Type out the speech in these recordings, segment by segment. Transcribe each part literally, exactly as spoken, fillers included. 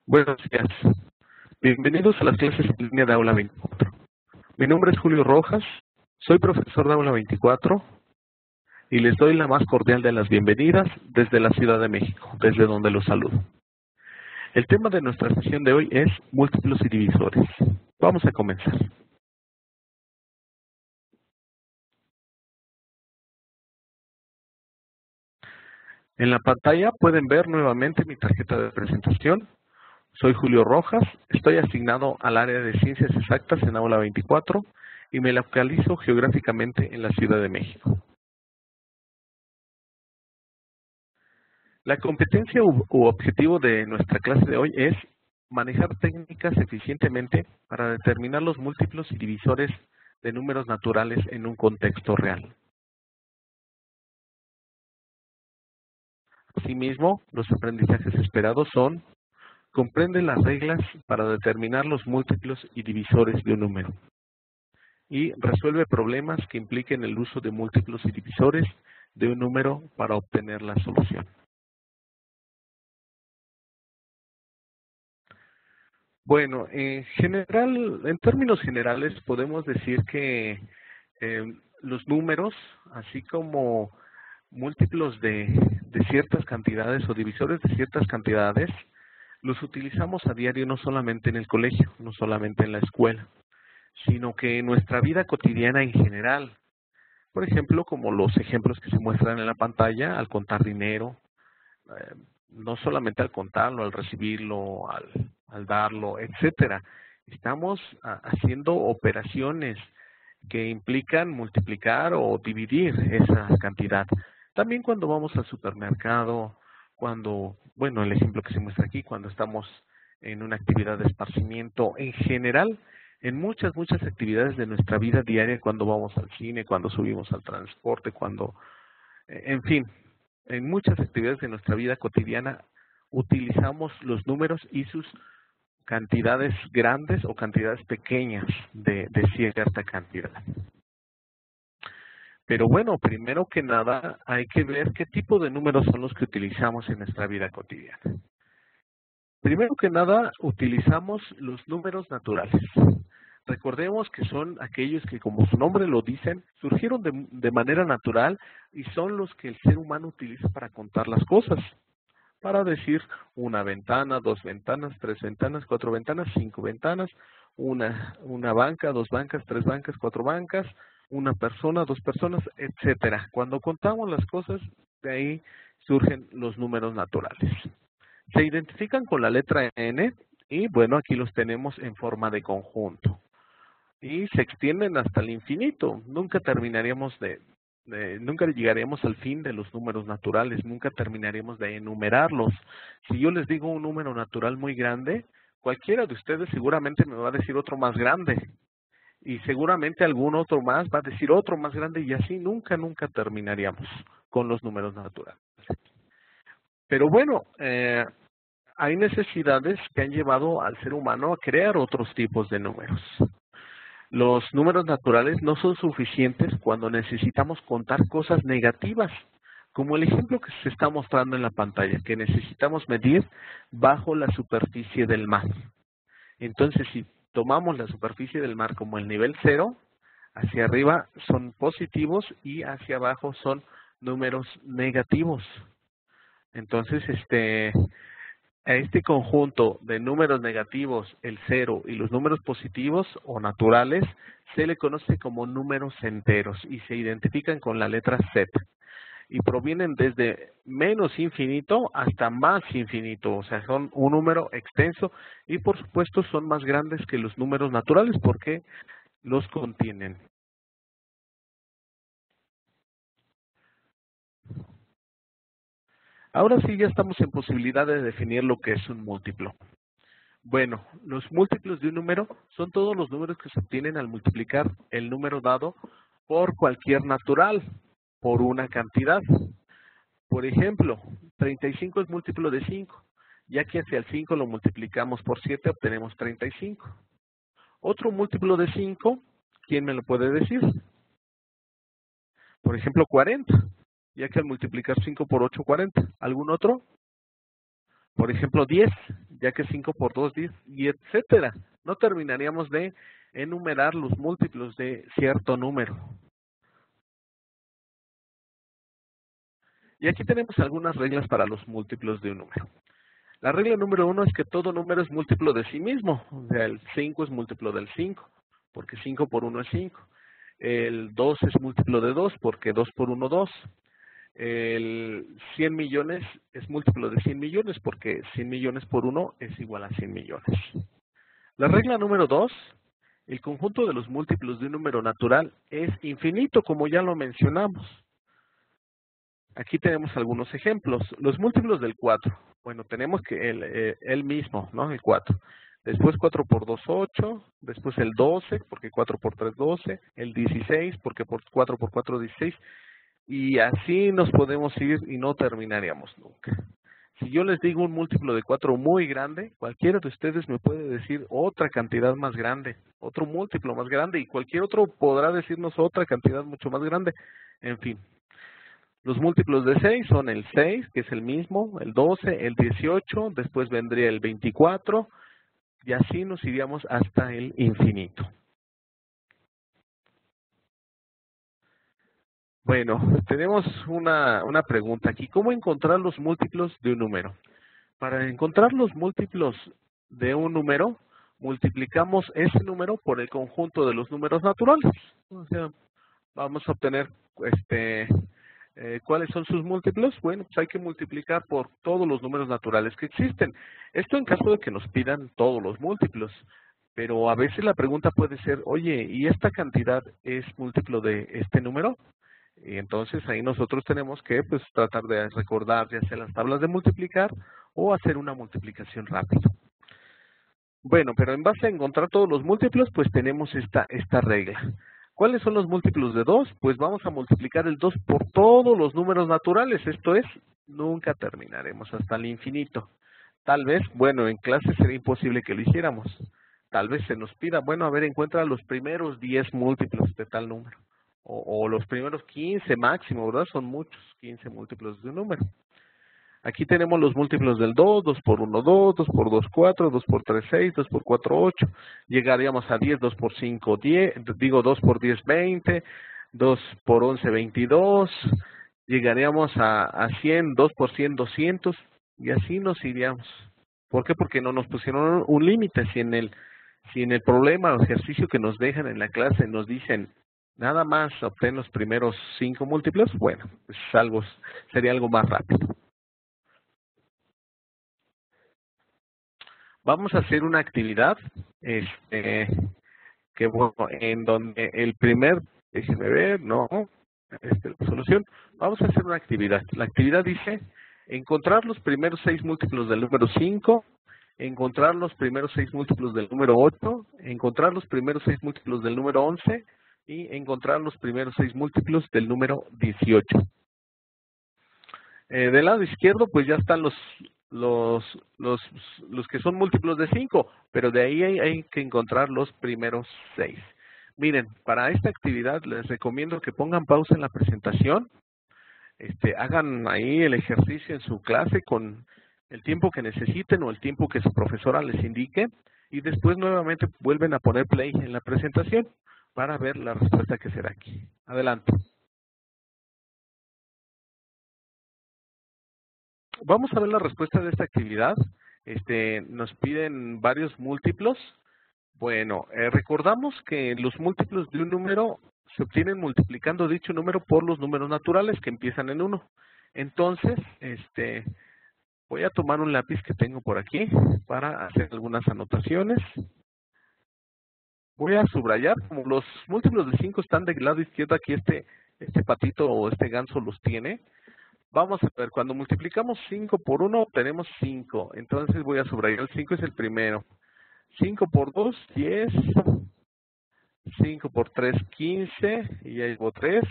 Buenos días. Bienvenidos a las clases en línea de Aula veinticuatro. Mi nombre es Julio Rojas, soy profesor de Aula veinticuatro y les doy la más cordial de las bienvenidas desde la Ciudad de México, desde donde los saludo. El tema de nuestra sesión de hoy es múltiplos y divisores. Vamos a comenzar. En la pantalla pueden ver nuevamente mi tarjeta de presentación. Soy Julio Rojas, estoy asignado al área de Ciencias Exactas en Aula veinticuatro y me localizo geográficamente en la Ciudad de México. La competencia u, u objetivo de nuestra clase de hoy es manejar técnicas eficientemente para determinar los múltiplos y divisores de números naturales en un contexto real. Asimismo, los aprendizajes esperados son: comprende las reglas para determinar los múltiplos y divisores de un número. Y resuelve problemas que impliquen el uso de múltiplos y divisores de un número para obtener la solución. Bueno, en general, en términos generales, podemos decir que eh, los números, así como múltiplos de, de ciertas cantidades o divisores de ciertas cantidades, los utilizamos a diario no solamente en el colegio, no solamente en la escuela, sino que en nuestra vida cotidiana en general. Por ejemplo, como los ejemplos que se muestran en la pantalla, al contar dinero, eh, no solamente al contarlo, al recibirlo, al, al darlo, etcétera. Estamos a, haciendo operaciones que implican multiplicar o dividir esa cantidad. También cuando vamos al supermercado, cuando, bueno, el ejemplo que se muestra aquí, cuando estamos en una actividad de esparcimiento, en general, en muchas, muchas actividades de nuestra vida diaria, cuando vamos al cine, cuando subimos al transporte, cuando, en fin, en muchas actividades de nuestra vida cotidiana utilizamos los números y sus cantidades grandes o cantidades pequeñas de, de cierta cantidad. Pero bueno, primero que nada hay que ver qué tipo de números son los que utilizamos en nuestra vida cotidiana. Primero que nada utilizamos los números naturales. Recordemos que son aquellos que, como su nombre lo dicen, surgieron de, de manera natural y son los que el ser humano utiliza para contar las cosas. Para decir una ventana, dos ventanas, tres ventanas, cuatro ventanas, cinco ventanas, una, una banca, dos bancas, tres bancas, cuatro bancas, una persona, dos personas, etcétera. Cuando contamos las cosas, de ahí surgen los números naturales. Se identifican con la letra N y, bueno, aquí los tenemos en forma de conjunto. Y se extienden hasta el infinito. Nunca terminaríamos de, de, nunca llegaríamos al fin de los números naturales, nunca terminaríamos de enumerarlos. Si yo les digo un número natural muy grande, cualquiera de ustedes seguramente me va a decir otro más grande. Y seguramente algún otro más va a decir otro más grande y así nunca, nunca terminaríamos con los números naturales. Pero bueno, eh, hay necesidades que han llevado al ser humano a crear otros tipos de números. Los números naturales no son suficientes cuando necesitamos contar cosas negativas, como el ejemplo que se está mostrando en la pantalla, que necesitamos medir bajo la superficie del mar. Entonces, si tomamos la superficie del mar como el nivel cero, hacia arriba son positivos y hacia abajo son números negativos. Entonces, este... a este conjunto de números negativos, el cero y los números positivos o naturales, se le conoce como números enteros y se identifican con la letra Z. Y provienen desde menos infinito hasta más infinito, o sea, son un número extenso y por supuesto son más grandes que los números naturales porque los contienen. Ahora sí ya estamos en posibilidad de definir lo que es un múltiplo. Bueno, los múltiplos de un número son todos los números que se obtienen al multiplicar el número dado por cualquier natural, por una cantidad. Por ejemplo, treinta y cinco es múltiplo de cinco, ya que hacia el cinco lo multiplicamos por siete, obtenemos treinta y cinco. Otro múltiplo de cinco, ¿quién me lo puede decir? Por ejemplo, cuarenta, ya que al multiplicar cinco por ocho, cuarenta. ¿Algún otro? Por ejemplo, diez, ya que cinco por dos, diez, y etcétera. No terminaríamos de enumerar los múltiplos de cierto número. Y aquí tenemos algunas reglas para los múltiplos de un número. La regla número uno es que todo número es múltiplo de sí mismo. O sea, el cinco es múltiplo del cinco, porque cinco por uno es cinco. El dos es múltiplo de dos, porque dos por uno, dos. El cien millones es múltiplo de cien millones, porque cien millones por uno es igual a cien millones. La regla número dos, el conjunto de los múltiplos de un número natural es infinito, como ya lo mencionamos. Aquí tenemos algunos ejemplos. Los múltiplos del cuatro. Bueno, tenemos que el, eh, el mismo, ¿no? El cuatro. Después cuatro por dos, ocho. Después el doce, porque cuatro por tres, doce. El dieciséis, porque por cuatro por cuatro, dieciséis. Y así nos podemos ir y no terminaríamos nunca. Si yo les digo un múltiplo de cuatro muy grande, cualquiera de ustedes me puede decir otra cantidad más grande, otro múltiplo más grande, y cualquier otro podrá decirnos otra cantidad mucho más grande. En fin. Los múltiplos de seis son el seis, que es el mismo, el doce, el dieciocho, después vendría el veinticuatro, y así nos iríamos hasta el infinito. Bueno, tenemos una, una pregunta aquí. ¿Cómo encontrar los múltiplos de un número? Para encontrar los múltiplos de un número, multiplicamos ese número por el conjunto de los números naturales. O sea, vamos a obtener este... Eh, ¿Cuáles son sus múltiplos? Bueno, pues hay que multiplicar por todos los números naturales que existen. Esto en caso de que nos pidan todos los múltiplos. Pero a veces la pregunta puede ser, oye, ¿y esta cantidad es múltiplo de este número? Y entonces ahí nosotros tenemos que pues tratar de recordar ya sea las tablas de multiplicar o hacer una multiplicación rápida. Bueno, pero en base a encontrar todos los múltiplos, pues tenemos esta, esta regla. ¿Cuáles son los múltiplos de dos? Pues vamos a multiplicar el dos por todos los números naturales. Esto es, nunca terminaremos hasta el infinito. Tal vez, bueno, en clase sería imposible que lo hiciéramos. Tal vez se nos pida, bueno, a ver, encuentra los primeros diez múltiplos de tal número. O, o los primeros quince máximo, ¿verdad? Son muchos, quince múltiplos de un número. Aquí tenemos los múltiplos del dos, dos por uno, dos, dos por dos, cuatro, dos por tres, seis, dos por cuatro, ocho. Llegaríamos a diez, dos por cinco, diez, digo dos por diez, veinte, dos por once, veintidós. Llegaríamos a, a cien, dos por cien, doscientos, y así nos iríamos. ¿Por qué? Porque no nos pusieron un límite. Si en el, si en el problema o ejercicio que nos dejan en la clase nos dicen nada más obtén los primeros cinco múltiplos, bueno, pues algo, sería algo más rápido. Vamos a hacer una actividad, este, que bueno, en donde el primer, déjenme ver, no, este, la solución, vamos a hacer una actividad. La actividad dice, encontrar los primeros seis múltiplos del número cinco, encontrar los primeros seis múltiplos del número ocho, encontrar los primeros seis múltiplos del número once y encontrar los primeros seis múltiplos del número dieciocho. Eh, del lado izquierdo, pues ya están los Los, los, los que son múltiplos de cinco, pero de ahí hay, hay que encontrar los primeros seis. Miren, para esta actividad les recomiendo que pongan pausa en la presentación, este, hagan ahí el ejercicio en su clase con el tiempo que necesiten o el tiempo que su profesora les indique, y después nuevamente vuelven a poner play en la presentación para ver la respuesta que será aquí. Adelante. Vamos a ver la respuesta de esta actividad. Este, nos piden varios múltiplos. Bueno, eh, recordamos que los múltiplos de un número se obtienen multiplicando dicho número por los números naturales que empiezan en uno. Entonces, este, voy a tomar un lápiz que tengo por aquí para hacer algunas anotaciones. Voy a subrayar, como los múltiplos de cinco están del lado izquierdo, aquí este, este patito o este ganso los tiene. Vamos a ver, cuando multiplicamos cinco por uno, obtenemos cinco. Entonces voy a subrayar el cinco, es el primero. cinco por dos, diez. cinco por tres, quince. Y ya llevo tres.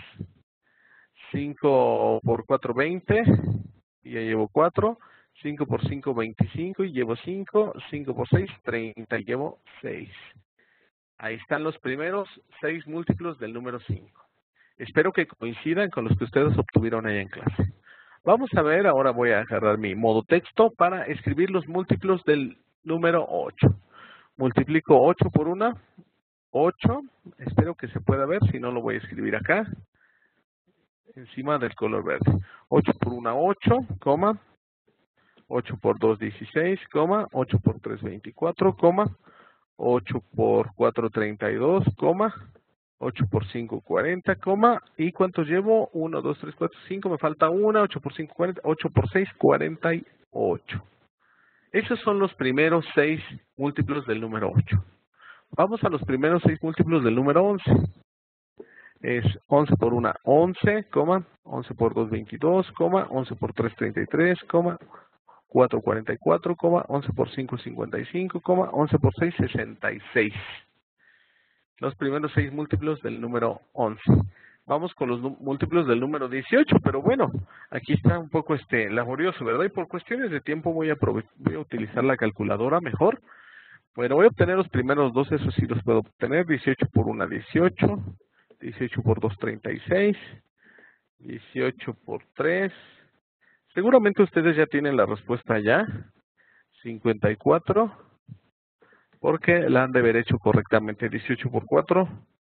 cinco por cuatro, veinte. Y ya llevo cuatro. cinco por cinco, veinticinco. Y llevo cinco. cinco por seis, treinta. Y llevo seis. Ahí están los primeros seis múltiplos del número cinco. Espero que coincidan con los que ustedes obtuvieron ahí en clase. Vamos a ver, ahora voy a agarrar mi modo texto para escribir los múltiplos del número ocho. Multiplico ocho por una, ocho. Espero que se pueda ver, si no lo voy a escribir acá, encima del color verde. ocho por una, ocho, coma. ocho por dos, dieciséis, coma. ocho por tres, veinticuatro, coma. ocho por cuatro, treinta y dos, coma. ocho por cinco, cuarenta, coma. ¿Y cuántos llevo? uno, dos, tres, cuatro, cinco. Me falta una. ocho por cinco, cuarenta. ocho por seis, cuarenta y ocho. Esos son los primeros seis múltiplos del número ocho. Vamos a los primeros seis múltiplos del número once. Es once por una, once, coma. once por dos, veintidós, coma. once por tres, treinta y tres, coma. cuatro, cuarenta y cuatro, coma. once por cinco, cincuenta y cinco, coma. once por seis, sesenta y seis. Los primeros seis múltiplos del número once. Vamos con los múltiplos del número dieciocho, pero bueno, aquí está un poco este laborioso, ¿verdad? Y por cuestiones de tiempo voy a, voy a utilizar la calculadora mejor. Bueno, voy a obtener los primeros dos, esos sí los puedo obtener. dieciocho por una, dieciocho. dieciocho por dos, treinta y seis. dieciocho por tres. Seguramente ustedes ya tienen la respuesta ya. cincuenta y cuatro. Porque la han de haber hecho correctamente. dieciocho por cuatro.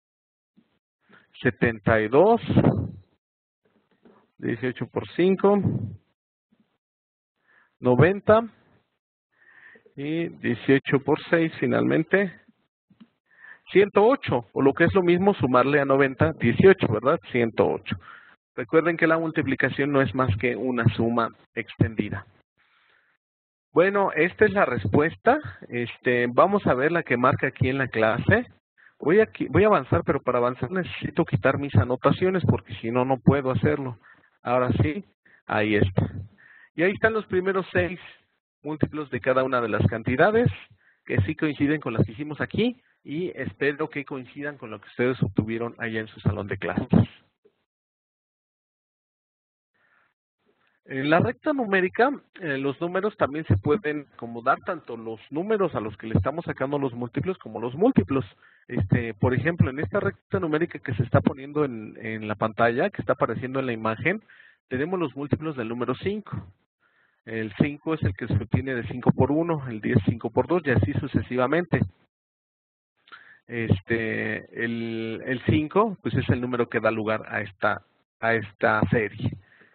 setenta y dos. dieciocho por cinco. noventa. Y dieciocho por seis finalmente. ciento ocho. O lo que es lo mismo sumarle a noventa, dieciocho, ¿verdad? ciento ocho. Recuerden que la multiplicación no es más que una suma extendida. Bueno, esta es la respuesta. Este, vamos a ver la que marca aquí en la clase. Voy a, voy a avanzar, pero para avanzar necesito quitar mis anotaciones porque si no, no puedo hacerlo. Ahora sí, ahí está. Y ahí están los primeros seis múltiplos de cada una de las cantidades que sí coinciden con las que hicimos aquí y espero que coincidan con lo que ustedes obtuvieron allá en su salón de clases. En la recta numérica, eh, los números también se pueden acomodar, tanto los números a los que le estamos sacando los múltiplos como los múltiplos. Este, por ejemplo, en esta recta numérica que se está poniendo en, en la pantalla, que está apareciendo en la imagen, tenemos los múltiplos del número cinco. El cinco es el que se obtiene de cinco por uno, el diez cinco por dos y así sucesivamente. Este, el, el cinco pues es el número que da lugar a esta, a esta serie.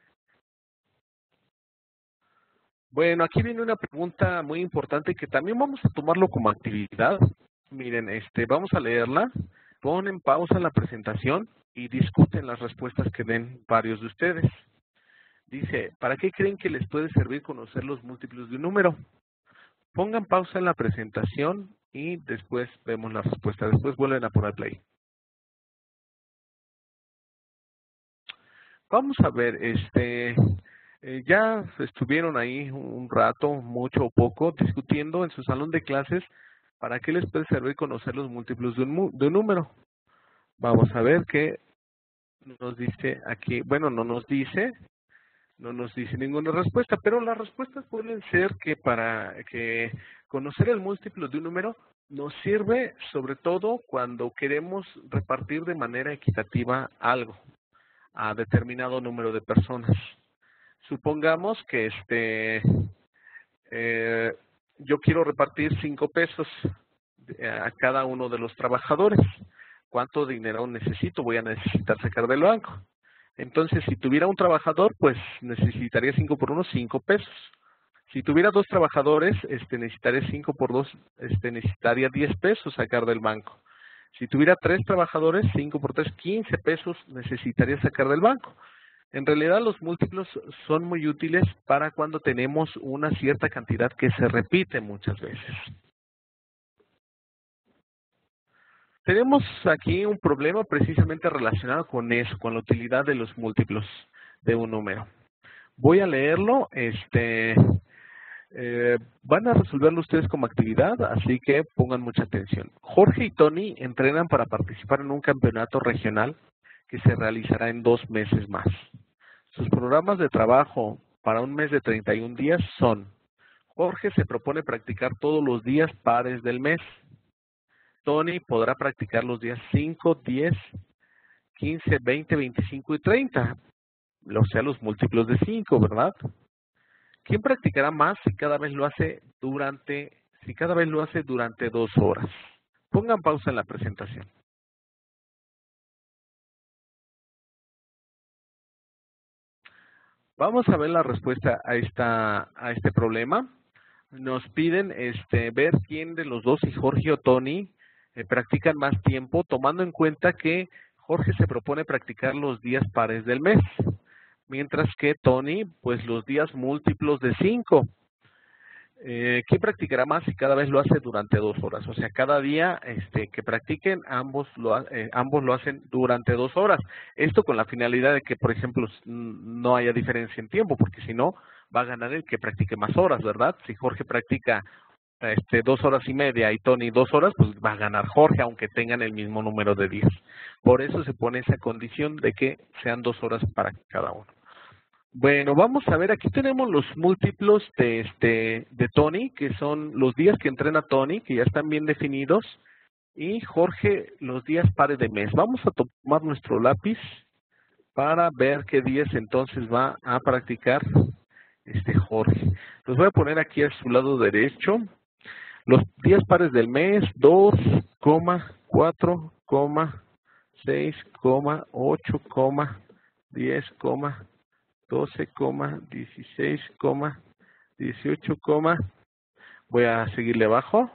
Bueno, aquí viene una pregunta muy importante que también vamos a tomarlo como actividad. Miren, este, vamos a leerla, ponen pausa la presentación y discuten las respuestas que den varios de ustedes. Dice, ¿para qué creen que les puede servir conocer los múltiplos de un número? Pongan pausa en la presentación y después vemos la respuesta. Después vuelven a poner play. Vamos a ver, este... Eh, ya estuvieron ahí un rato, mucho o poco, discutiendo en su salón de clases para qué les puede servir conocer los múltiplos de un, de un número. Vamos a ver qué nos dice aquí. Bueno, no nos dice, no nos dice ninguna respuesta, pero las respuestas pueden ser que para que conocer el múltiplo de un número nos sirve sobre todo cuando queremos repartir de manera equitativa algo a determinado número de personas. Supongamos que este eh, yo quiero repartir cinco pesos a cada uno de los trabajadores. ¿Cuánto dinero necesito? Voy a necesitar sacar del banco. Entonces, si tuviera un trabajador, pues necesitaría cinco por uno, cinco pesos. Si tuviera dos trabajadores, este, necesitaría cinco por dos, este, necesitaría diez pesos sacar del banco. Si tuviera tres trabajadores, cinco por tres, quince pesos necesitaría sacar del banco. En realidad los múltiplos son muy útiles para cuando tenemos una cierta cantidad que se repite muchas veces. Tenemos aquí un problema precisamente relacionado con eso, con la utilidad de los múltiplos de un número. Voy a leerlo, este, eh, van a resolverlo ustedes como actividad, así que pongan mucha atención. Jorge y Tony entrenan para participar en un campeonato regional que se realizará en dos meses más. Sus programas de trabajo para un mes de treinta y un días son: Jorge se propone practicar todos los días pares del mes. Tony podrá practicar los días cinco, diez, quince, veinte, veinticinco y treinta. O sea, los múltiplos de cinco, ¿verdad? ¿Quién practicará más si cada vez lo hace durante si cada vez lo hace durante dos horas. Pongan pausa en la presentación. Vamos a ver la respuesta a esta a este problema. Nos piden este ver quién de los dos, si Jorge o Tony, eh, practican más tiempo, tomando en cuenta que Jorge se propone practicar los días pares del mes, mientras que Tony, pues los días múltiplos de cinco. Eh, ¿Quién practicará más si cada vez lo hace durante dos horas? O sea, cada día este, que practiquen, ambos lo, eh, ambos lo hacen durante dos horas. Esto con la finalidad de que, por ejemplo, no haya diferencia en tiempo, porque si no, va a ganar el que practique más horas, ¿verdad? Si Jorge practica este, dos horas y media y Tony dos horas, pues va a ganar Jorge, aunque tengan el mismo número de días. Por eso se pone esa condición de que sean dos horas para cada uno. Bueno, vamos a ver, aquí tenemos los múltiplos de este de Tony, que son los días que entrena Tony, que ya están bien definidos, y Jorge los días pares de mes. Vamos a tomar nuestro lápiz para ver qué días entonces va a practicar este Jorge. Los voy a poner aquí a su lado derecho. Los días pares del mes, dos, cuatro, seis, ocho, diez, doce, dieciséis, dieciocho, voy a seguirle abajo,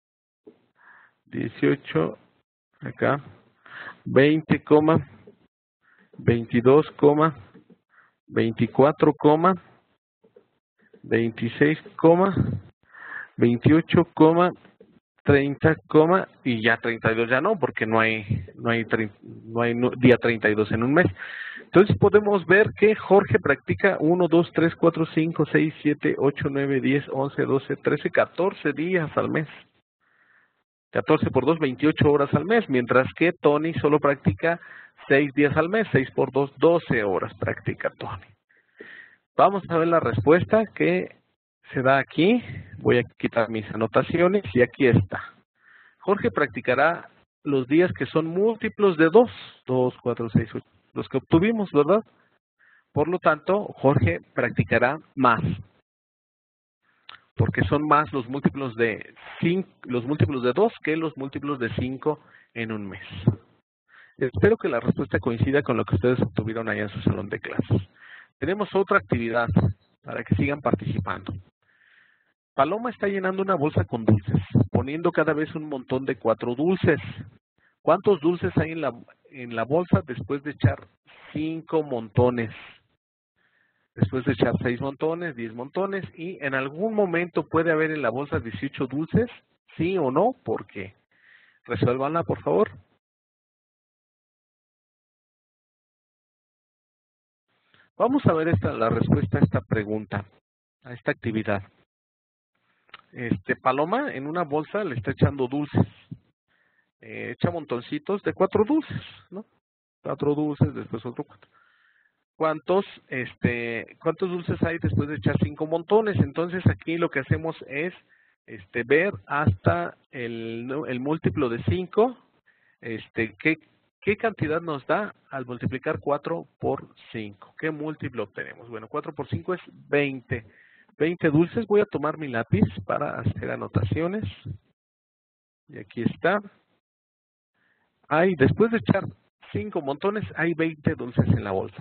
dieciocho, acá, veinte, veintidós, veinticuatro, veintiséis, veintiocho, treinta, y ya treinta y dos ya no, porque no hay no hay no hay día treinta y dos en un mes. Entonces podemos ver que Jorge practica uno, dos, tres, cuatro, cinco, seis, siete, ocho, nueve, diez, once, doce, trece, catorce días al mes. catorce por dos, veintiocho horas al mes, mientras que Tony solo practica seis días al mes. seis por dos, doce horas practica Tony. Vamos a ver la respuesta que se da aquí. Voy a quitar mis anotaciones y aquí está. Jorge practicará los días que son múltiplos de dos. dos, cuatro, seis, ocho. Los que obtuvimos, ¿verdad? Por lo tanto, Jorge practicará más. Porque son más los múltiplos de cinco, los múltiplos de dos que los múltiplos de cinco en un mes. Espero que la respuesta coincida con lo que ustedes obtuvieron allá en su salón de clases. Tenemos otra actividad para que sigan participando. Paloma está llenando una bolsa con dulces, poniendo cada vez un montón de cuatro dulces. ¿Cuántos dulces hay en la, en la bolsa después de echar cinco montones? Después de echar seis montones, diez montones, y en algún momento puede haber en la bolsa dieciocho dulces, ¿sí o no? ¿Por qué? Resuélvanla, por favor. Vamos a ver esta, la respuesta a esta pregunta, a esta actividad. Este, Paloma en una bolsa le está echando dulces. Eh, echa montoncitos de cuatro dulces, ¿no? Cuatro dulces, después otro cuatro. ¿Cuántos, este, cuántos dulces hay después de echar cinco montones? Entonces aquí lo que hacemos es este, ver hasta el, el múltiplo de cinco, este, qué, qué cantidad nos da al multiplicar cuatro por cinco. ¿Qué múltiplo obtenemos? Bueno, cuatro por cinco es veinte. veinte dulces. Voy a tomar mi lápiz para hacer anotaciones. Y aquí está. Hay, después de echar cinco montones, hay veinte dulces en la bolsa.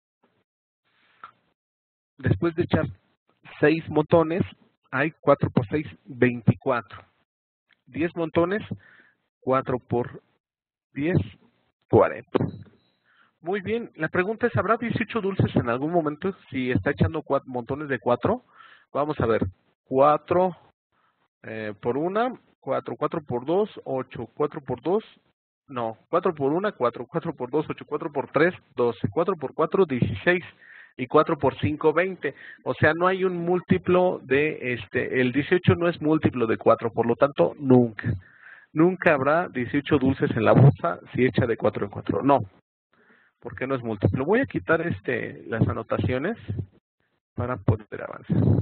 Después de echar seis montones, hay cuatro por seis, veinticuatro. diez montones, cuatro por diez, cuarenta. Muy bien, la pregunta es, ¿habrá dieciocho dulces en algún momento si está echando cuatro, montones de cuatro? Vamos a ver, cuatro eh, por una, cuatro, cuatro por dos, ocho, cuatro por dos, no, cuatro por una, cuatro, cuatro por dos, ocho, cuatro por tres, doce, cuatro por cuatro, dieciséis. Y cuatro por cinco, veinte. O sea, no hay un múltiplo de, este, el dieciocho no es múltiplo de cuatro, por lo tanto, nunca. Nunca habrá dieciocho dulces en la bolsa si echa de cuatro en cuatro. No, porque no es múltiplo. Voy a quitar este, las anotaciones para poder avanzar.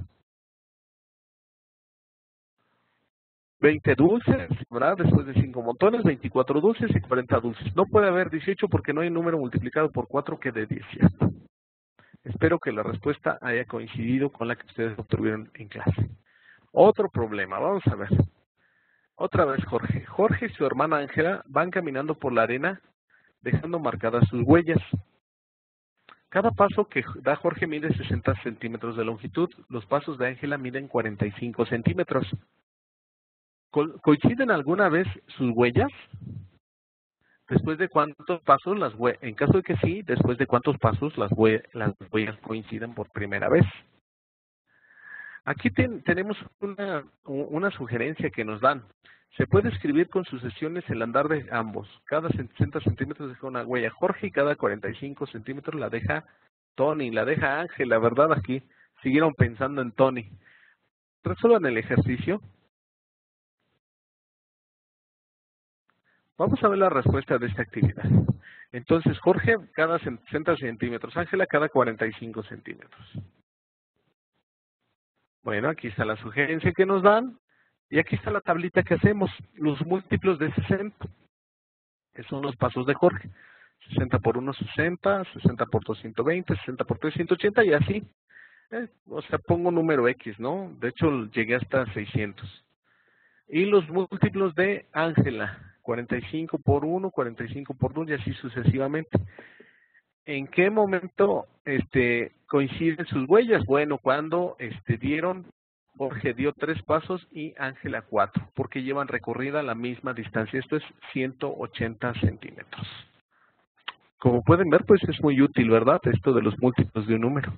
veinte dulces, ¿verdad? Después de cinco montones, veinticuatro dulces y cuarenta dulces. No puede haber dieciocho porque no hay un número multiplicado por cuatro que dé dieciocho. Espero que la respuesta haya coincidido con la que ustedes obtuvieron en clase. Otro problema, vamos a ver. Otra vez Jorge. Jorge y su hermana Ángela van caminando por la arena dejando marcadas sus huellas. Cada paso que da Jorge mide sesenta centímetros de longitud. Los pasos de Ángela miden cuarenta y cinco centímetros. Co- ¿Coinciden alguna vez sus huellas? ¿Después de cuántos pasos las huellas? En caso de que sí, ¿después de cuántos pasos las, hue las huellas coinciden por primera vez? Aquí ten tenemos una, una sugerencia que nos dan. Se puede escribir con sucesiones el andar de ambos. Cada sesenta centímetros deja una huella Jorge y cada cuarenta y cinco centímetros la deja Tony, la deja Ángel. La verdad aquí siguieron pensando en Tony. Resuelvan el ejercicio. Vamos a ver la respuesta de esta actividad. Entonces, Jorge cada sesenta centímetros, Ángela cada cuarenta y cinco centímetros. Bueno, aquí está la sugerencia que nos dan. Y aquí está la tablita que hacemos, los múltiplos de sesenta. Que son los pasos de Jorge. sesenta por uno, sesenta, sesenta por dos, ciento veinte, sesenta por tres, ciento ochenta y así. Eh, o sea, pongo un número X, ¿no? De hecho, llegué hasta seiscientos. Y los múltiplos de Ángela, cuarenta y cinco por uno, cuarenta y cinco por dos y así sucesivamente. ¿En qué momento este, coinciden sus huellas? Bueno, cuando este, dieron, Jorge dio tres pasos y Ángela cuatro, porque llevan recorrida la misma distancia. Esto es ciento ochenta centímetros. Como pueden ver, pues es muy útil, ¿verdad? Esto de los múltiplos de un número.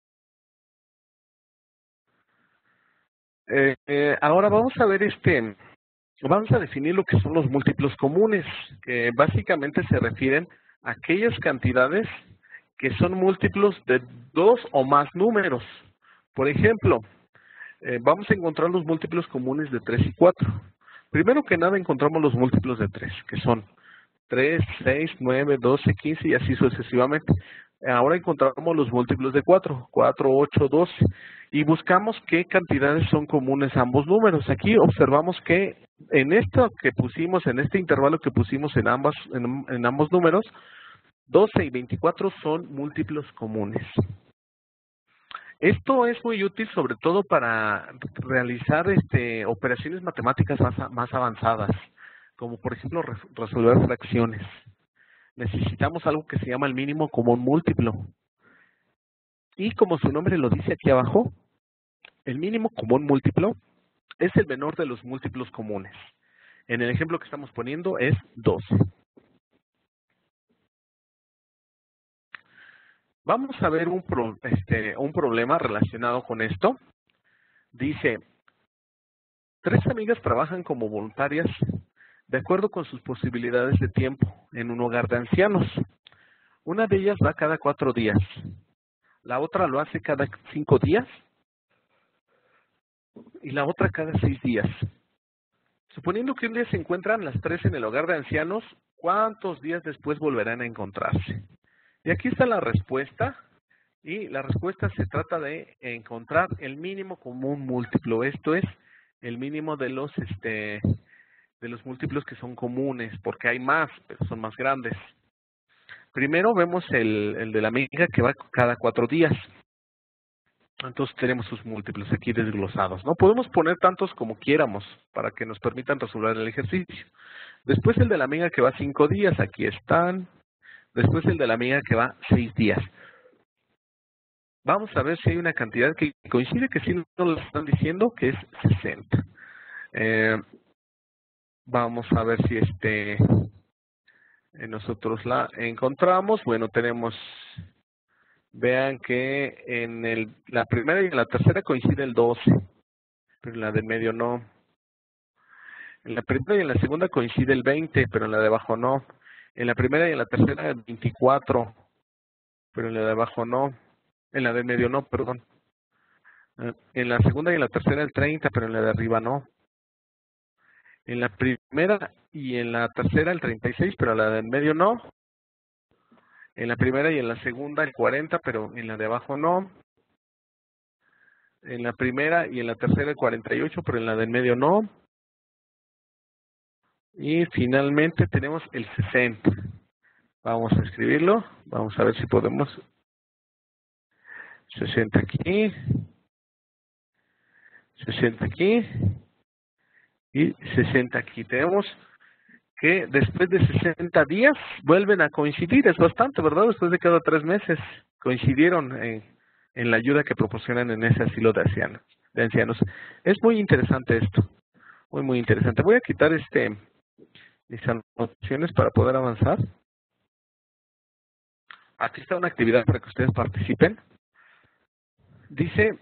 Eh, eh, ahora vamos a ver este, vamos a definir lo que son los múltiplos comunes, que básicamente se refieren a aquellas cantidades que son múltiplos de dos o más números. Por ejemplo, eh, vamos a encontrar los múltiplos comunes de tres y cuatro. Primero que nada encontramos los múltiplos de tres, que son tres, seis, nueve, doce, quince y así sucesivamente. Ahora encontramos los múltiplos de cuatro, cuatro, ocho, doce. Y buscamos qué cantidades son comunes a ambos números. Aquí observamos que en esto que pusimos, en este intervalo que pusimos en, ambas, en, en ambos números, doce y veinticuatro son múltiplos comunes. Esto es muy útil sobre todo para realizar este, operaciones matemáticas más, más avanzadas, como por ejemplo resolver fracciones. Necesitamos algo que se llama el mínimo común múltiplo. Y como su nombre lo dice aquí abajo, el mínimo común múltiplo es el menor de los múltiplos comunes. En el ejemplo que estamos poniendo es doce. Vamos a ver un, pro, este, un problema relacionado con esto. Dice, tres amigas trabajan como voluntarias de acuerdo con sus posibilidades de tiempo en un hogar de ancianos. Una de ellas va cada cuatro días. La otra lo hace cada cinco días. Y la otra cada seis días. Suponiendo que un día se encuentran las tres en el hogar de ancianos, ¿cuántos días después volverán a encontrarse? Y aquí está la respuesta. Y la respuesta se trata de encontrar el mínimo común múltiplo. Esto es el mínimo de los, este, de los múltiplos que son comunes, porque hay más, pero son más grandes. Primero vemos el, el de la amiga que va cada cuatro días. Entonces tenemos sus múltiplos aquí desglosados, ¿no? Podemos poner tantos como quieramos para que nos permitan resolver el ejercicio. Después el de la amiga que va cinco días, aquí están. Después el de la amiga que va seis días. Vamos a ver si hay una cantidad que coincide, que sí nos lo están diciendo, que es sesenta. Eh, vamos a ver si este nosotros la encontramos. Bueno, tenemos, vean que en el, la primera y en la tercera coincide el doce, pero en la del medio no. En la primera y en la segunda coincide el veinte, pero en la de abajo no. En la primera y en la tercera el veinticuatro, pero en la de abajo no. En la del medio no, perdón. En la segunda y en la tercera el treinta, pero en la de arriba no. En la primera y en la tercera el treinta y seis, pero en la del medio no. En la primera y en la segunda el cuarenta, pero en la de abajo no. En la primera y en la tercera el cuarenta y ocho, pero en la del medio no. Y finalmente tenemos el sesenta. Vamos a escribirlo. Vamos a ver si podemos. sesenta aquí. sesenta aquí y sesenta aquí. Tenemos que después de sesenta días vuelven a coincidir. Es bastante, ¿verdad? Después de cada tres meses coincidieron en, en la ayuda que proporcionan en ese asilo de ancianos, de ancianos. Es muy interesante esto. Muy, muy interesante. Voy a quitar este mis anotaciones para poder avanzar. Aquí está una actividad para que ustedes participen. Dice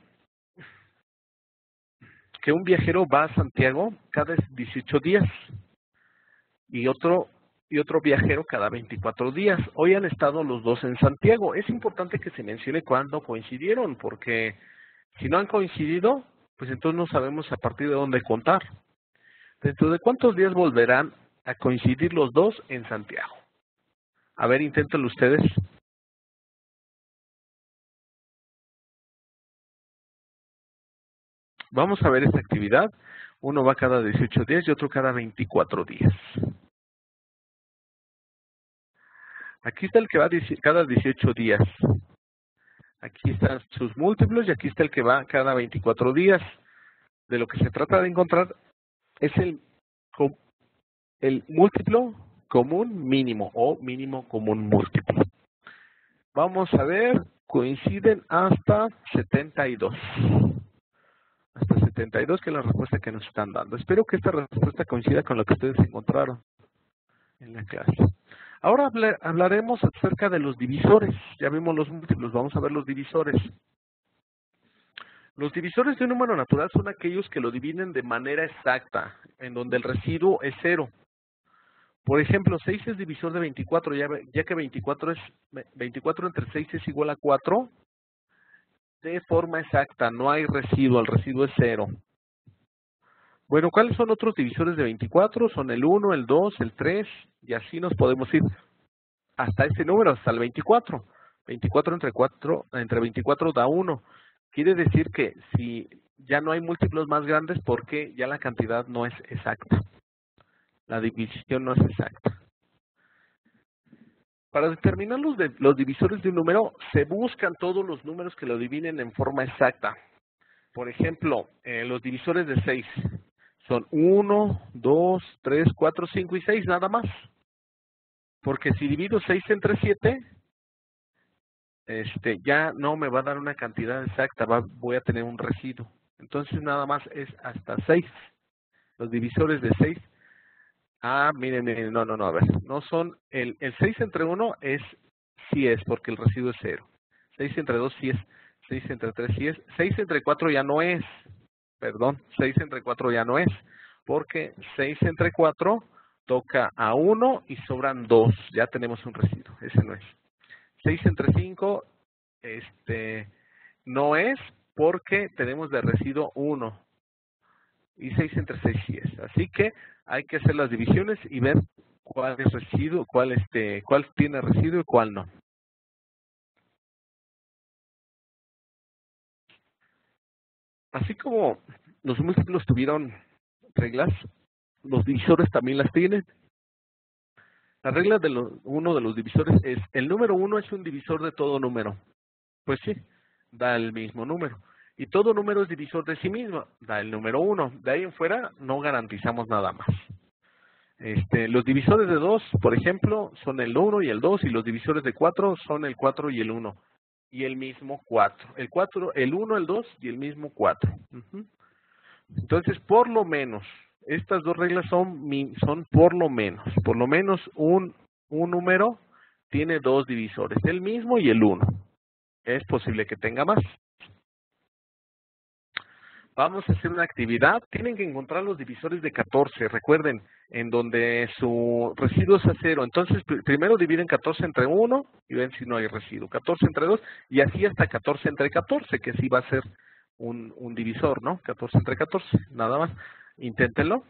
que un viajero va a Santiago cada dieciocho días y otro y otro viajero cada veinticuatro días. Hoy han estado los dos en Santiago. Es importante que se mencione cuándo coincidieron, porque si no han coincidido, pues entonces no sabemos a partir de dónde contar. ¿Dentro de cuántos días volverán a coincidir los dos en Santiago? A ver, inténtenlo ustedes. Vamos a ver esta actividad. Uno va cada dieciocho días y otro cada veinticuatro días. Aquí está el que va cada dieciocho días. Aquí están sus múltiplos y aquí está el que va cada veinticuatro días. De lo que se trata de encontrar es el, el múltiplo común mínimo o mínimo común múltiplo. Vamos a ver, coinciden hasta setenta y dos. Hasta setenta y dos, que es la respuesta que nos están dando. Espero que esta respuesta coincida con lo que ustedes encontraron en la clase. Ahora hablaremos acerca de los divisores. Ya vimos los múltiplos, vamos a ver los divisores. Los divisores de un número natural son aquellos que lo dividen de manera exacta, en donde el residuo es cero. Por ejemplo, seis es divisor de veinticuatro, ya, ya que veinticuatro, es, veinticuatro entre seis es igual a cuatro. De forma exacta, no hay residuo, el residuo es cero. Bueno, ¿cuáles son otros divisores de veinticuatro? Son el uno, el dos, el tres, y así nos podemos ir hasta este número, hasta el veinticuatro. veinticuatro entre cuatro, entre veinticuatro da uno. Quiere decir que si ya no hay múltiplos más grandes, porque ya la cantidad no es exacta. La división no es exacta. Para determinar los, de, los divisores de un número, se buscan todos los números que lo dividen en forma exacta. Por ejemplo, eh, los divisores de seis son uno, dos, tres, cuatro, cinco y seis, nada más. Porque si divido seis entre siete, este, ya no me va a dar una cantidad exacta, va, voy a tener un residuo. Entonces nada más es hasta seis. Los divisores de seis. Ah, miren, miren, no, no, no, a ver, no son, el, el seis entre uno es, sí es, porque el residuo es cero. seis entre dos sí es, seis entre tres sí es, seis entre cuatro ya no es, perdón, seis entre cuatro ya no es, porque seis entre cuatro toca a uno y sobran dos, ya tenemos un residuo, ese no es. seis entre cinco, este, no es, porque tenemos de residuo uno. Y seis entre seis sí es. Así que hay que hacer las divisiones y ver cuál es residuo, cuál este, cuál tiene residuo y cuál no. Así como los múltiplos tuvieron reglas, los divisores también las tienen. La regla de lo, uno de los divisores es, el número uno es un divisor de todo número. Pues sí, da el mismo número. Y todo número es divisor de sí mismo, da el número uno. De ahí en fuera no garantizamos nada más. Este, los divisores de dos, por ejemplo, son el uno y el dos, y los divisores de cuatro son el cuatro y el uno. Y el mismo cuatro. El cuatro, el uno, el dos y el mismo cuatro. Uh-huh. Entonces, por lo menos, estas dos reglas son, son por lo menos. Por lo menos un, un número tiene dos divisores, el mismo y el uno. Es posible que tenga más. Vamos a hacer una actividad. Tienen que encontrar los divisores de catorce. Recuerden, en donde su residuo es a cero. Entonces, pr primero dividen catorce entre uno y ven si no hay residuo. catorce entre dos y así hasta catorce entre catorce, que sí va a ser un, un divisor, ¿no? catorce entre catorce, nada más. Inténtenlo.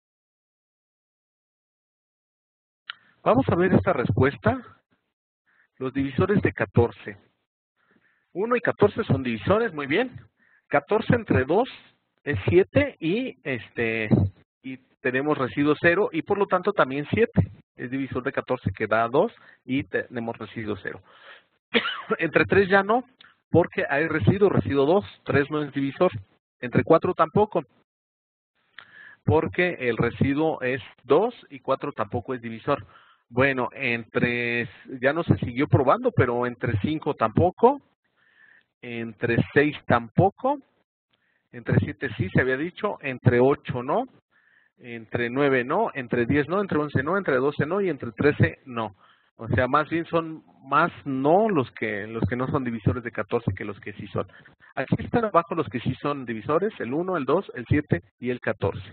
Vamos a ver esta respuesta. Los divisores de catorce. uno y catorce son divisores, muy bien. catorce entre dos es siete y este y tenemos residuo cero y por lo tanto también siete. Es divisor de catorce que da dos y tenemos residuo cero. Entre tres ya no, porque hay residuo, residuo dos, tres no es divisor. Entre cuatro tampoco, porque el residuo es dos y cuatro tampoco es divisor. Bueno, entre, ya no se siguió probando, pero entre cinco tampoco, entre seis tampoco, entre siete sí se había dicho, entre ocho no, entre nueve no, entre diez no, entre once no, entre doce no y entre trece no. O sea, más bien son más no los que los que no son divisores de catorce que los que sí son. Aquí están abajo los que sí son divisores, el uno, el dos, el siete y el catorce.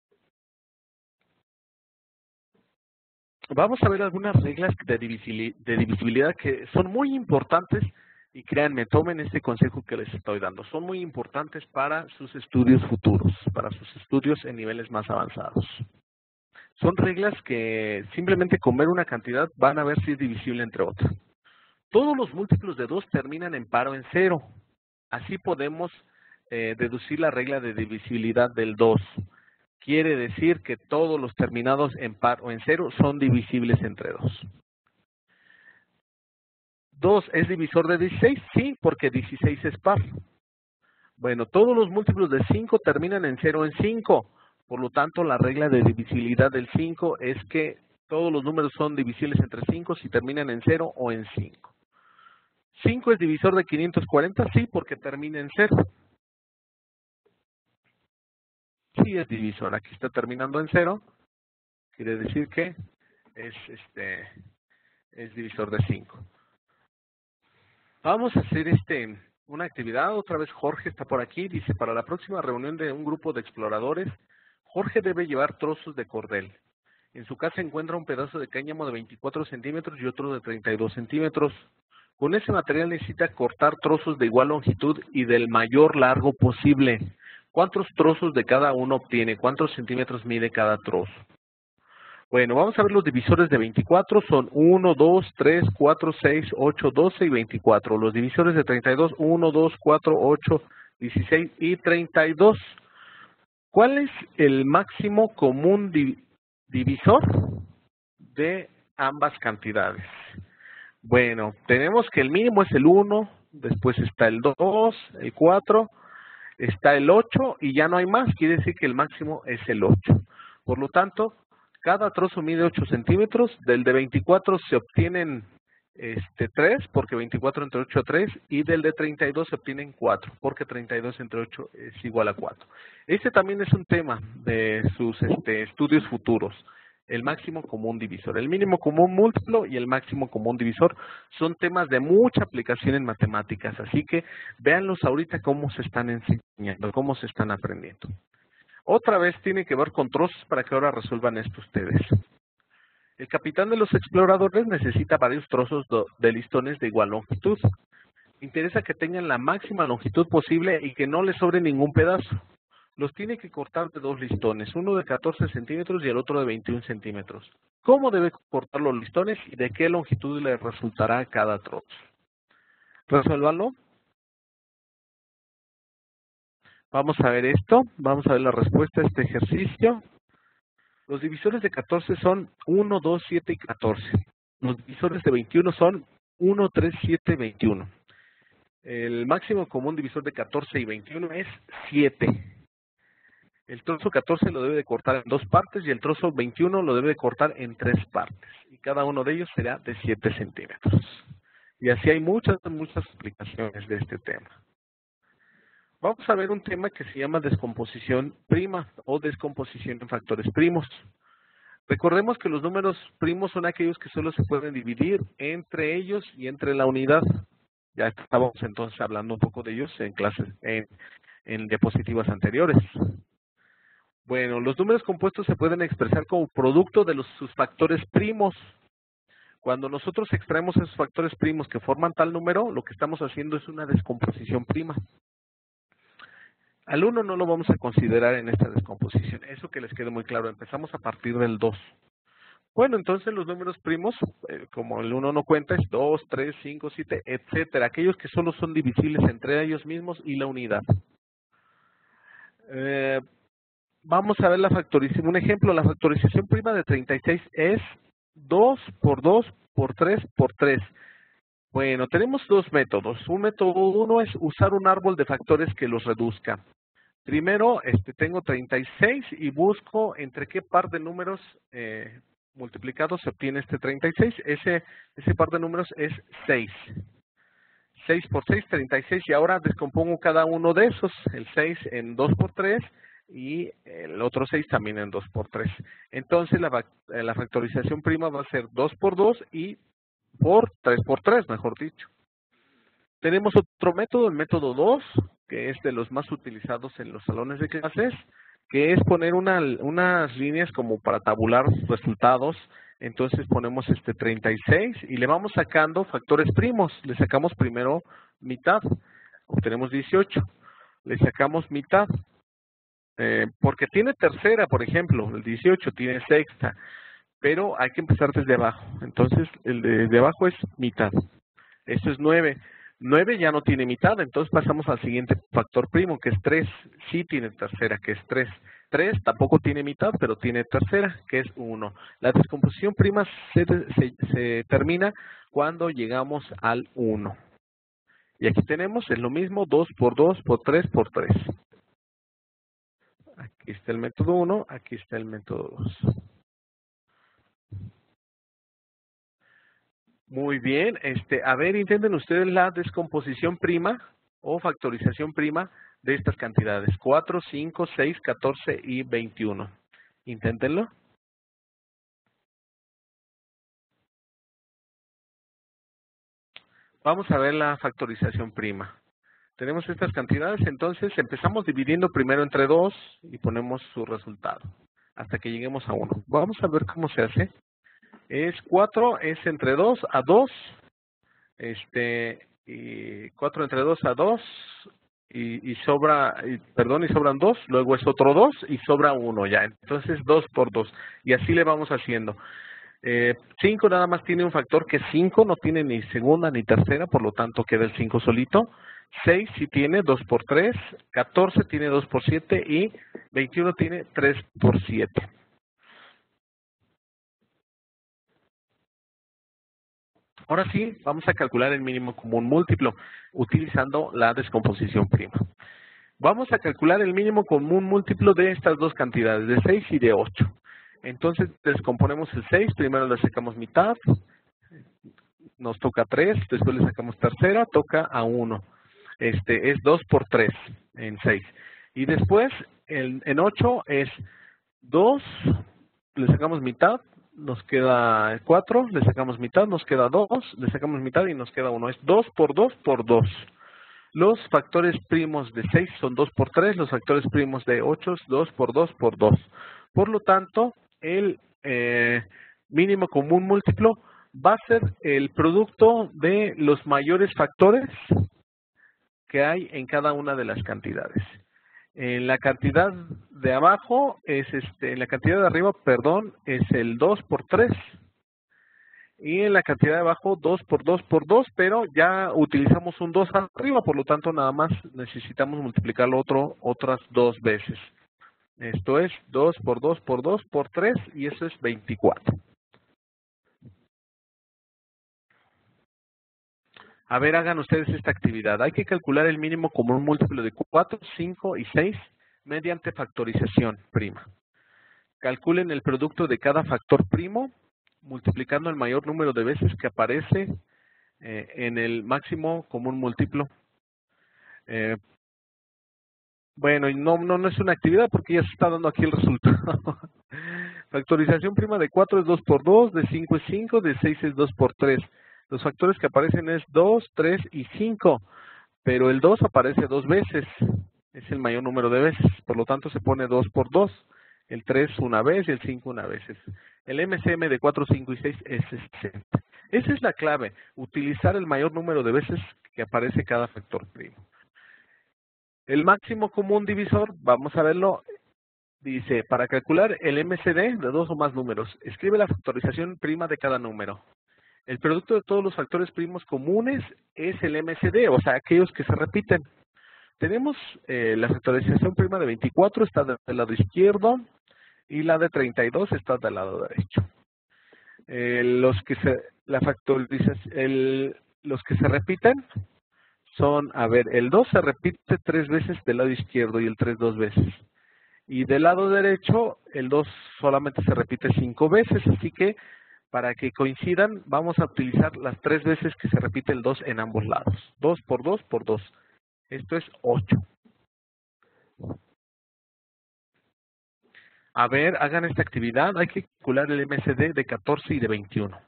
Vamos a ver algunas reglas de divisibilidad que son muy importantes y créanme, tomen este consejo que les estoy dando. Son muy importantes para sus estudios futuros, para sus estudios en niveles más avanzados. Son reglas que simplemente con ver una cantidad van a ver si es divisible entre otra. Todos los múltiplos de dos terminan en par o en cero. Así podemos eh, deducir la regla de divisibilidad del dos. Quiere decir que todos los terminados en par o en cero son divisibles entre dos. ¿dos es divisor de dieciséis? Sí, porque dieciséis es par. Bueno, todos los múltiplos de cinco terminan en cero o en cinco. Por lo tanto, la regla de divisibilidad del cinco es que todos los números son divisibles entre cinco si terminan en cero o en cinco. ¿cinco es divisor de quinientos cuarenta? Sí, porque termina en cero. Sí es divisor. Aquí está terminando en cero. Quiere decir que es, este, es divisor de cinco. Vamos a hacer este, una actividad. Otra vez Jorge está por aquí. Dice, para la próxima reunión de un grupo de exploradores, Jorge debe llevar trozos de cordel. En su casa encuentra un pedazo de cáñamo de veinticuatro centímetros y otro de treinta y dos centímetros. Con ese material necesita cortar trozos de igual longitud y del mayor largo posible. ¿Cuántos trozos de cada uno obtiene? ¿Cuántos centímetros mide cada trozo? Bueno, vamos a ver los divisores de veinticuatro. Son uno, dos, tres, cuatro, seis, ocho, doce y veinticuatro. Los divisores de treinta y dos, uno, dos, cuatro, ocho, dieciséis y treinta y dos. ¿Cuál es el máximo común divisor de ambas cantidades? Bueno, tenemos que el mínimo es el uno, después está el dos, el cuatro, está el ocho y ya no hay más, quiere decir que el máximo es el ocho. Por lo tanto, cada trozo mide ocho centímetros, del de veinticuatro se obtienen este, tres, porque veinticuatro entre ocho, tres, y del de treinta y dos se obtienen cuatro, porque treinta y dos entre ocho es igual a cuatro. Este también es un tema de sus este, estudios futuros. El máximo común divisor, el mínimo común múltiplo y el máximo común divisor son temas de mucha aplicación en matemáticas, así que véanlos ahorita cómo se están enseñando, cómo se están aprendiendo. Otra vez tiene que ver con trozos para que ahora resuelvan esto ustedes. El capitán de los exploradores necesita varios trozos de listones de igual longitud. Interesa que tengan la máxima longitud posible y que no les sobre ningún pedazo. Los tiene que cortar de dos listones, uno de catorce centímetros y el otro de veintiún centímetros. ¿Cómo debe cortar los listones y de qué longitud le resultará cada trozo? Resuélvanlo. Vamos a ver esto, vamos a ver la respuesta a este ejercicio. Los divisores de catorce son uno, dos, siete y catorce. Los divisores de veintiuno son uno, tres, siete, veintiuno. El máximo común divisor de catorce y veintiuno es siete. El trozo catorce lo debe de cortar en dos partes y el trozo veintiuno lo debe de cortar en tres partes. Y cada uno de ellos será de siete centímetros. Y así hay muchas, muchas aplicaciones de este tema. Vamos a ver un tema que se llama descomposición prima o descomposición en factores primos. Recordemos que los números primos son aquellos que solo se pueden dividir entre ellos y entre la unidad. Ya estábamos entonces hablando un poco de ellos en clases, en, en diapositivas anteriores. Bueno, los números compuestos se pueden expresar como producto de los, sus factores primos. Cuando nosotros extraemos esos factores primos que forman tal número, lo que estamos haciendo es una descomposición prima. Al uno no lo vamos a considerar en esta descomposición. Eso que les quede muy claro. Empezamos a partir del dos. Bueno, entonces los números primos, eh, como el uno no cuenta, es dos, tres, cinco, siete, etcétera. Aquellos que solo son divisibles entre ellos mismos y la unidad. Eh, vamos a ver la factorización. Un ejemplo, la factorización prima de treinta y seis es dos por dos por tres por tres. Bueno, tenemos dos métodos. Un método uno es usar un árbol de factores que los reduzca. Primero, este, tengo treinta y seis y busco entre qué par de números eh, multiplicados se obtiene este treinta y seis. Ese, ese par de números es seis. seis por seis, treinta y seis. Y ahora descompongo cada uno de esos. El seis en dos por tres y el otro seis también en dos por tres. Entonces, la, la factorización prima va a ser dos por dos y por tres por tres, mejor dicho. Tenemos otro método, el método dos, que es de los más utilizados en los salones de clases, que es poner una, unas líneas como para tabular resultados. Entonces ponemos este treinta y seis y le vamos sacando factores primos. Le sacamos primero mitad, obtenemos dieciocho. Le sacamos mitad, eh, porque tiene tercera, por ejemplo, el dieciocho tiene sexta, pero hay que empezar desde abajo. Entonces el de, de abajo es mitad. Esto es nueve. nueve ya no tiene mitad, entonces pasamos al siguiente factor primo, que es tres. Sí tiene tercera, que es tres. tres tampoco tiene mitad, pero tiene tercera, que es uno. La descomposición prima se, se, se termina cuando llegamos al uno. Y aquí tenemos, es lo mismo, dos por dos por tres por tres. Aquí está el método uno, aquí está el método dos. Muy bien, este, a ver, intenten ustedes la descomposición prima o factorización prima de estas cantidades, cuatro, cinco, seis, catorce y veintiuno. Inténtenlo. Vamos a ver la factorización prima. Tenemos estas cantidades, entonces empezamos dividiendo primero entre dos y ponemos su resultado hasta que lleguemos a uno. Vamos a ver cómo se hace. Es cuatro, es entre dos a dos, este, y cuatro entre dos a dos, y, y sobra, y, perdón, y sobran dos, luego es otro dos y sobra uno ya. Entonces dos por dos, y así le vamos haciendo. Eh, cinco nada más tiene un factor que es cinco, no tiene ni segunda ni tercera, por lo tanto queda el cinco solito. seis sí tiene dos por tres, catorce tiene dos por siete y veintiuno tiene tres por siete. Ahora sí, vamos a calcular el mínimo común múltiplo utilizando la descomposición prima. Vamos a calcular el mínimo común múltiplo de estas dos cantidades, de seis y de ocho. Entonces, descomponemos el seis, primero le sacamos mitad, nos toca tres, después le sacamos tercera, toca a uno. Este es dos por tres en seis. Y después, el, en ocho es dos, le sacamos mitad, nos queda cuatro, le sacamos mitad, nos queda dos, le sacamos mitad y nos queda uno. Es dos por dos por dos. Los factores primos de seis son dos por tres, los factores primos de ocho es dos por dos por dos. Por lo tanto, el eh, mínimo común múltiplo va a ser el producto de los mayores factores que hay en cada una de las cantidades. En la cantidad de abajo es este, en la cantidad de arriba, perdón, es el dos por tres. Y en la cantidad de abajo dos por dos por dos, pero ya utilizamos un dos arriba, por lo tanto nada más necesitamos multiplicarlo otro, otras dos veces. Esto es dos por dos por dos por tres y eso es veinticuatro. A ver, hagan ustedes esta actividad. Hay que calcular el mínimo común múltiplo de cuatro, cinco y seis mediante factorización prima. Calculen el producto de cada factor primo multiplicando el mayor número de veces que aparece eh, en el máximo común múltiplo. Eh, bueno, no, no, no es una actividad porque ya se está dando aquí el resultado. Factorización prima de cuatro es dos por dos, de cinco es cinco, de seis es dos por tres. Los factores que aparecen es dos, tres y cinco, pero el dos aparece dos veces, es el mayor número de veces, por lo tanto se pone dos por dos, el tres una vez y el cinco una vez. El M C M de cuatro, cinco y seis es sesenta. Esa es la clave, utilizar el mayor número de veces que aparece cada factor primo. El máximo común divisor, vamos a verlo, dice, para calcular el M C D de dos o más números, escribe la factorización prima de cada número. El producto de todos los factores primos comunes es el M C D, o sea, aquellos que se repiten. Tenemos eh, la factorización prima de veinticuatro, está del lado izquierdo, y la de treinta y dos está del lado derecho. Eh, los que se la factorización, el, los que se repiten son, a ver, el dos se repite tres veces del lado izquierdo y el tres dos veces. Y del lado derecho, el dos solamente se repite cinco veces, así que para que coincidan, vamos a utilizar las tres veces que se repite el dos en ambos lados. dos por dos por dos. Esto es ocho. A ver, hagan esta actividad. Hay que calcular el M C D de catorce y de veintiuno.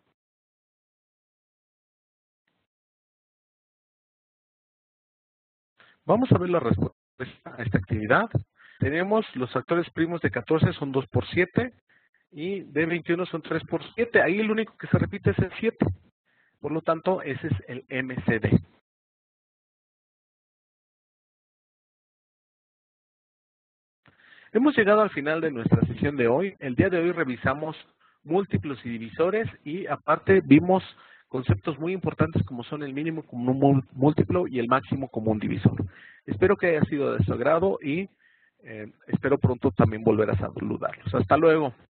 Vamos a ver la respuesta a esta actividad. Tenemos los factores primos de catorce son dos por siete y de veintiuno son tres por siete. Ahí el único que se repite es el siete. Por lo tanto, ese es el M C D. Hemos llegado al final de nuestra sesión de hoy. El día de hoy revisamos múltiplos y divisores y aparte vimos conceptos muy importantes como son el mínimo común múltiplo y el máximo común divisor. Espero que haya sido de su agrado y eh, espero pronto también volver a saludarlos. Hasta luego.